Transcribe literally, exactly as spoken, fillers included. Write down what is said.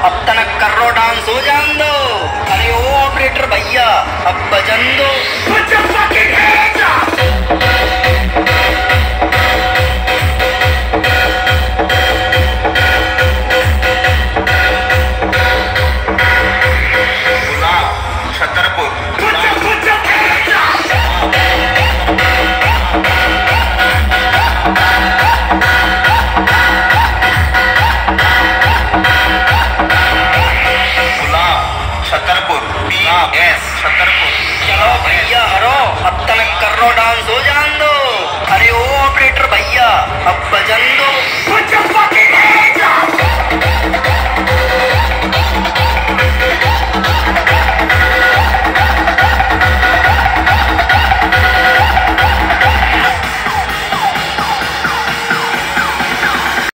अब तनक करो डांस हो जान दो। अरे ओ ऑपरेटर भैया अब बजन दो। चलो भैया हरो अब तनक करो डांस हो जान दो। अरे ओ ऑपरेटर भैया अब बजन दो।